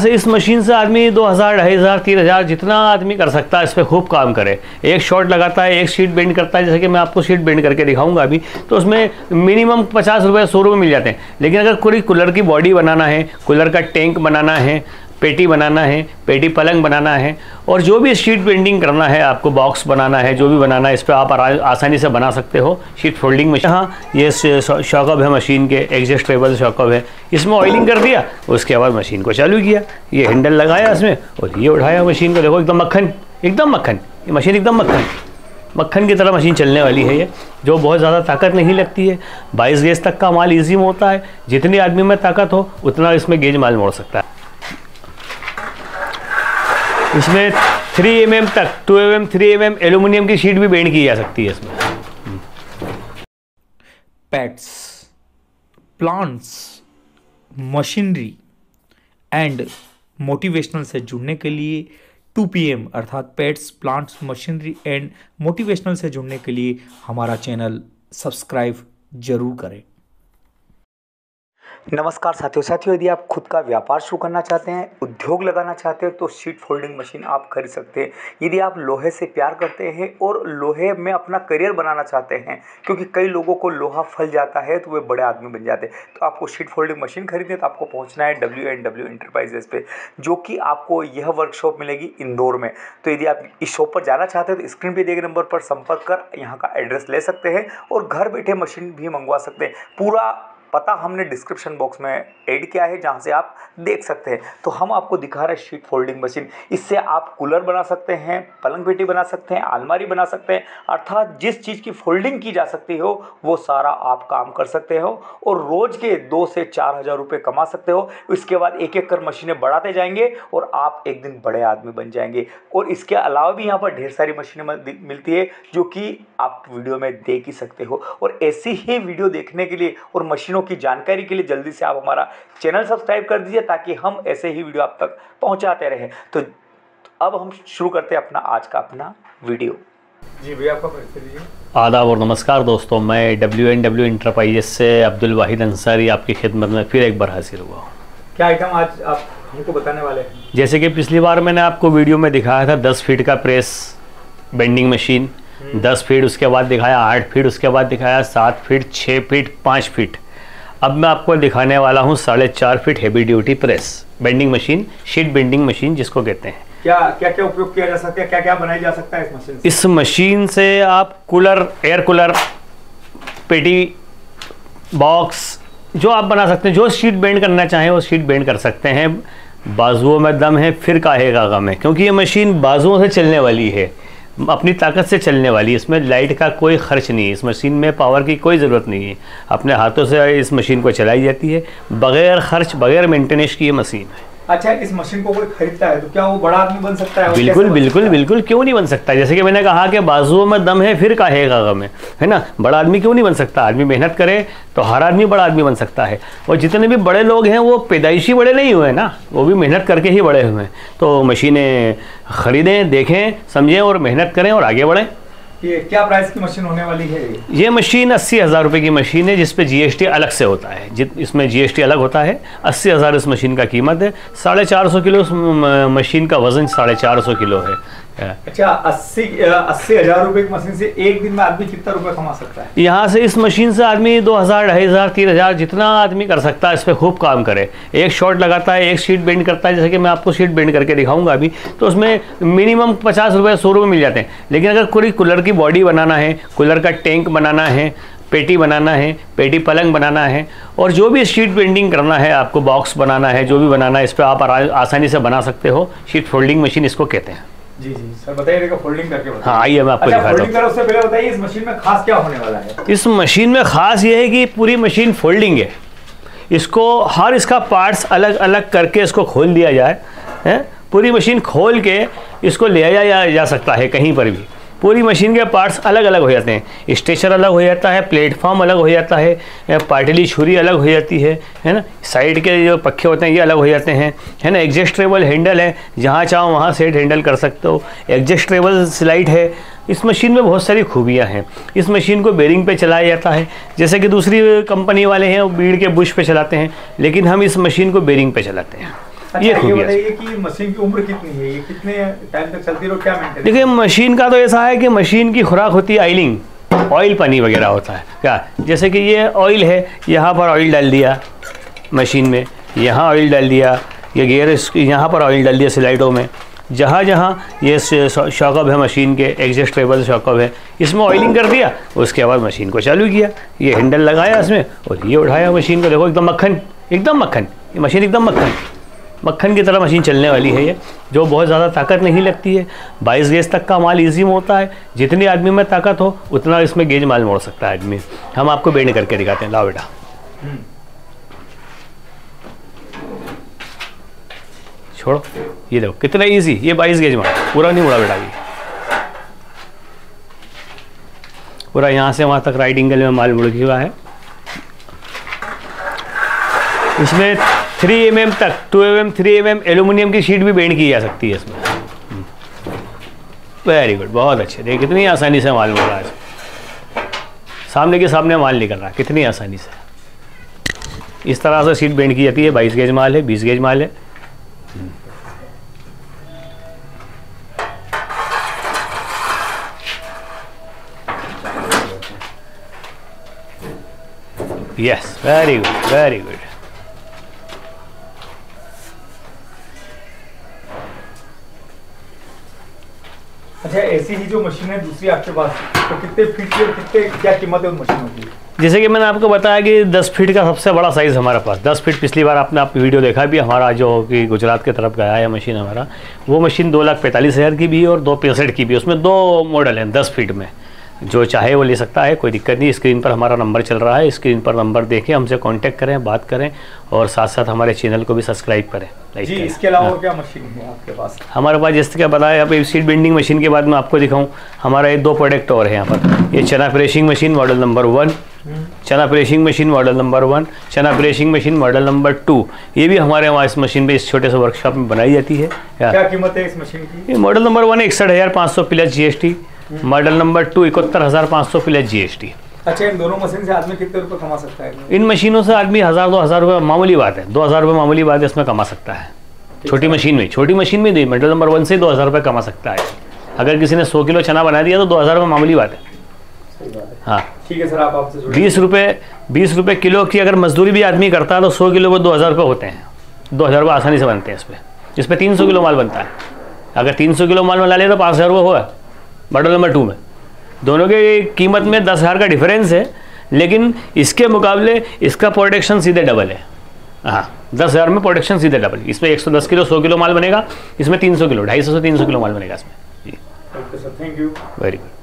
इस मशीन से आदमी 2000, 2500, 3000 जितना आदमी कर सकता है इस पर खूब काम करे। एक शॉट लगाता है, एक शीट बेंड करता है, जैसे कि मैं आपको शीट बेंड करके दिखाऊंगा अभी, तो उसमें मिनिमम 50 रुपये 100 रुपये मिल जाते हैं। लेकिन अगर कोई कूलर की बॉडी बनाना है, कूलर का टैंक बनाना है, पेटी बनाना है, पेटी पलंग बनाना है, और जो भी शीट बेंडिंग करना है, आपको बॉक्स बनाना है, जो भी बनाना है, इस पर आप आसानी से बना सकते हो। शीट फोल्डिंग मशीन, हाँ ये शॉकअप है मशीन के, एडजस्टेबल शॉकअप है। इसमें ऑयलिंग कर दिया, उसके बाद मशीन को चालू किया, ये हैंडल लगाया इसमें और ये उठाया मशीन को। देखो एकदम मक्खन, एकदम मक्खन, ये मशीन एकदम मक्खन, मक्खन की तरह मशीन चलने वाली है ये, जो बहुत ज़्यादा ताकत नहीं लगती है। 22 गेज तक का माल ईजी में होता है। जितनी आदमी में ताकत हो उतना इसमें गेज माल मोड़ सकता है। इसमें 3 mm तक 2 mm 3 mm एल्यूमिनियम की शीट भी बेंड की जा सकती है इसमें। Pets, plants, machinery and motivational से जुड़ने के लिए 2 PM अर्थात pets, plants, machinery and motivational से जुड़ने के लिए हमारा चैनल सब्सक्राइब जरूर करें। नमस्कार साथियों, यदि आप खुद का व्यापार शुरू करना चाहते हैं, उद्योग लगाना चाहते हो तो शीट फोल्डिंग मशीन आप खरीद सकते हैं। यदि आप लोहे से प्यार करते हैं और लोहे में अपना करियर बनाना चाहते हैं, क्योंकि कई लोगों को लोहा फल जाता है तो वे बड़े आदमी बन जाते हैं, तो आपको शीट फोल्डिंग मशीन खरीदनी है तो आपको पहुंचना है W&W इंटरप्राइजेस पे, जो कि आपको यह वर्कशॉप मिलेगी इंदौर में। तो यदि आप इस शॉप पर जाना चाहते हैं तो स्क्रीन पर दिए गए नंबर पर संपर्क कर यहाँ का एड्रेस ले सकते हैं और घर बैठे मशीन भी मंगवा सकते हैं। पूरा पता हमने डिस्क्रिप्शन बॉक्स में ऐड किया है, जहां से आप देख सकते हैं। तो हम आपको दिखा रहे हैं शीट फोल्डिंग मशीन। इससे आप कूलर बना सकते हैं, पलंग पेटी बना सकते हैं, अलमारी बना सकते हैं, अर्थात जिस चीज़ की फोल्डिंग की जा सकती हो वो सारा आप काम कर सकते हो और रोज़ के 2 से 4 हज़ार रुपये कमा सकते हो। इसके बाद एक एक कर मशीनें बढ़ाते जाएंगे और आप एक दिन बड़े आदमी बन जाएंगे। और इसके अलावा भी यहाँ पर ढेर सारी मशीनें मिलती है जो कि आप वीडियो में देख ही सकते हो। और ऐसी ही वीडियो देखने के लिए और मशीनों की जानकारी के लिए जल्दी से आप हमारा चैनल सब्सक्राइब कर दीजिए, ताकि हम ऐसे ही वीडियो आप तक पहुंचाते रहें। तो अब हम शुरू करते हैं आज का अपना वीडियो। जी भैया, आपका परिचय दीजिए। आदाब और नमस्कार दोस्तों, मैं W&W इंटरप्राइजेस से अब्दुल वाहिद अंसारी आपकी खिदमत में फिर एक बार हाजिर हुआ हूँ। क्या आइटम आज आप हमको बताने वाले हैं? जैसे कि पिछली बार मैंने आपको वीडियो में दिखाया था 10 फीट का प्रेस बेंडिंग मशीन, 10 फीट, उसके बाद दिखाया 8 फीट, उसके बाद दिखाया 7 फीट, 6 फीट, 5 फीट। अब मैं आपको दिखाने वाला हूँ 4.5 feet heavy duty press bending machine, sheet bending machine जिसको कहते हैं। क्या क्या उपयोग किया जा सकता है, क्या क्या बनाया जा सकता है इस मशीन से? इस मशीन से आप कूलर, एयर कूलर, पेटी, बॉक्स जो आप बना सकते हैं, जो शीट बेंड करना चाहें वो शीट बेंड कर सकते हैं। बाजुओं में दम है फिर काहे का गम है, क्योंकि ये मशीन बाजुओं से चलने वाली है, अपनी ताकत से चलने वाली है। इसमें लाइट का कोई खर्च नहीं है, इस मशीन में पावर की कोई ज़रूरत नहीं है। अपने हाथों से इस मशीन को चलाई जाती है, बगैर खर्च, बगैर मेंटेनेंस की ये मशीन है। अच्छा, इस मशीन को कोई खरीदता है तो क्या वो बड़ा आदमी बन सकता है? बिल्कुल बिल्कुल बिल्कुल, क्यों नहीं बन सकता। जैसे कि मैंने कहा कि बाजुओं में दम है फिर काहे का गम है ना। बड़ा आदमी क्यों नहीं बन सकता? आदमी मेहनत करे तो हर आदमी बड़ा आदमी बन सकता है। और जितने भी बड़े लोग हैं वो पैदाइशी बड़े नहीं हुए ना, वो भी मेहनत करके ही बड़े हुए हैं। तो मशीनें खरीदें, देखें, समझें और मेहनत करें और आगे बढ़ें। ये क्या प्राइस की मशीन होने वाली है? ये मशीन 80,000 रुपये की मशीन है, जिस पे GST अलग से होता है। इसमें GST अलग होता है। 80,000 इस मशीन का कीमत है। 450 किलो मशीन का वजन 450 किलो है। अच्छा, 80,000 रुपये की मशीन से एक दिन में आदमी कितना रुपए कमा सकता है? यहाँ से इस मशीन से आदमी 2000, 2500, 3000 जितना आदमी कर सकता है इस पर खूब काम करे। एक शॉट लगाता है, एक शीट बेंड करता है, जैसे कि मैं आपको शीट बेंड करके दिखाऊंगा अभी, तो उसमें मिनिमम 50 रुपये 100 रुपये मिल जाते हैं। लेकिन अगर कोई कूलर की बॉडी बनाना है, कूलर का टैंक बनाना है, पेटी बनाना है, पेटी पलंग बनाना है, और जो भी शीट बेंडिंग करना है, आपको बॉक्स बनाना है, जो भी बनाना है, इस पर आप आसानी से बना सकते हो। शीट फोल्डिंग मशीन इसको कहते हैं। जी जी सर, बताइए फोल्डिंग करके बताइए। हाँ, आइए मैं आपको दिखाता हूँ। फोल्डिंग करो उससे पहले बताइए इस मशीन में खास क्या होने वाला है? इस मशीन में खास ये है कि पूरी मशीन फोल्डिंग है। इसको हर इसका पार्ट्स अलग अलग करके इसको खोल दिया जाए, पूरी मशीन खोल के इसको ले आया जा सकता है कहीं पर भी। पूरी मशीन के पार्ट्स अलग अलग हो जाते हैं, स्टेचर अलग हो जाता है, प्लेटफॉर्म अलग हो जाता है, पाटली छुरी अलग हो जाती है ना, साइड के जो पक्के होते हैं ये अलग हो जाते हैं, है ना। एडजस्टेबल हैंडल है, जहाँ चाहो वहाँ सेट हैंडल कर सकते हो। एडजस्टेबल स्लाइड है। इस मशीन में बहुत सारी खूबियाँ हैं। इस मशीन को बेरिंग पे चलाया जाता है, जैसे कि दूसरी कंपनी वाले हैं वो बीड़ के बुश पे चलाते हैं, लेकिन हम इस मशीन को बेरिंग पे चलाते हैं। ये खूबियाँ। बताइए कि मशीन की उम्र कितनी है, ये कितने टाइम तक चलती है और क्या मेंटेन? देखिए मशीन का तो ऐसा है कि मशीन की खुराक होती है ऑयलिंग, ऑयल पानी वगैरह होता है क्या, जैसे कि ये ऑयल है, यहाँ पर ऑयल डाल दिया मशीन में, यहाँ ऑयल डाल दिया, ये गियर यहाँ पर ऑयल डाल दिया स्लाइडों में, जहाँ जहाँ ये शॉकअप है मशीन के, एडजस्टेबल शॉकअप है, इसमें ऑयलिंग कर दिया, उसके बाद मशीन को चालू किया, ये हैंडल लगाया इसमें और ये उठाया मशीन को। देखो एकदम मक्खन, एकदम मक्खन, ये मशीन एकदम मक्खन, मक्खन की तरह मशीन चलने वाली है ये, जो बहुत ज़्यादा ताकत नहीं लगती है। 22 गेज तक का माल ईजी में होता है, जितनी आदमी में ताकत हो उतना इसमें गेज माल मोड़ सकता है आदमी। हम आपको बेंड करके दिखाते हैं, लाओ बेटा। छोड़ो, ये देखो कितना इजी, ये 22 गेज माल पूरा नहीं मुड़ा बेटा, ये पूरा यहाँ से वहाँ तक राइट एंगल में माल मुड़ गया है। इसमें 3 mm तक 2 mm 3 mm एल्यूमिनियम की शीट भी बेंड की जा सकती है इसमें। वेरी गुड, बहुत अच्छे। देखिए कितनी आसानी से माल मुड़ रहा है, सामने के सामने माल निकल रहा है कितनी आसानी से। इस तरह से शीट बेंड की जाती है। 22 गेज माल है, 20 गेज माल है। Yes, very good, very good. अच्छा, ऐसी ही जो मशीन है दूसरी आपके पास, तो कितने फीट की और कितने क्या कीमत है उन मशीनों की? जैसे कि मैंने आपको बताया कि 10 फीट का सबसे बड़ा साइज़ हमारे पास, 10 फीट। पिछली बार आपने वीडियो देखा भी हमारा, जो कि गुजरात की तरफ गया है मशीन हमारा, वो मशीन 2,45,000 की भी है और 2,65,000 की भी। उसमें 2 मॉडल हैं 10 फीट में, जो चाहे वो ले सकता है, कोई दिक्कत नहीं। स्क्रीन पर हमारा नंबर चल रहा है, स्क्रीन पर नंबर देखें, हमसे कांटेक्ट करें, बात करें और साथ साथ हमारे चैनल को भी सब्सक्राइब करें, लाइक जी। करें। इसके अलावा और क्या मशीन है आपके पास? हमारे पास जैसे क्या बताया, अब सीट बेंडिंग मशीन के बाद मैं आपको दिखाऊं, हमारा ये 2 प्रोडक्ट और है यहाँ पर। ये चना प्रेसिंग मशीन मॉडल नंबर 1, चना प्रेसिंग मशीन मॉडल नंबर 1, चना प्रेसिंग मशीन मॉडल नंबर 2। ये भी हमारे वहाँ इस मशीन पे, इस छोटे से वर्कशॉप में बनाई जाती है। क्या कीमत है इस मशीन की? ये model number 1 61,500 plus GST, model number 2 71,500 plus GST। अच्छा, इन दोनों मशीन से आदमी कितने रुपए कमा सकता है? इन मशीनों से आदमी 1,000-2,000 रुपये मामूली बात है, 2,000 रुपये मामूली बात है, इसमें कमा सकता है। छोटी मशीन में नहीं, मॉडल नंबर 1 से 2,000 रुपये कमा सकता है। अगर किसी ने 100 किलो चना बना दिया तो 2,000 रुपये मामूली बात है। हाँ ठीक है सर, आप आपसे 20 रुपये किलो की अगर मजदूरी भी आदमी करता है तो 100 किलो को 2,000 रुपये होते हैं। 2,000 रुपये आसानी से बनते हैं इस पर 300 किलो माल बनता है। अगर 300 किलो माल बना लिया तो 5,000 रुपये हुआ मॉडल नंबर 2 में। दोनों के कीमत में 10,000 का डिफरेंस है, लेकिन इसके मुकाबले इसका प्रोडक्शन सीधे डबल है। हाँ, 10,000 में प्रोडक्शन सीधे डबल। इसमें 110 किलो 100 किलो माल बनेगा, इसमें 300 किलो 250 से 300 किलो माल बनेगा इसमें। जी, okay sir, thank you. Very good.